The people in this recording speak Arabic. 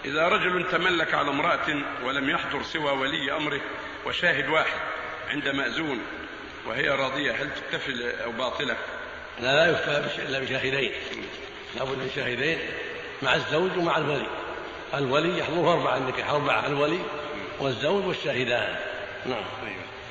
إذا رجل تملك على امرأة ولم يحضر سوى ولي أمره وشاهد واحد عند مأذون وهي راضية، هل تكتفل أو باطلة؟ لا يكتفى إلا بشاهدين، لابد من شاهدين مع الزوج ومع الولي. الولي يحضره 4 النكاح، 4 الولي والزوج والشاهدان. نعم.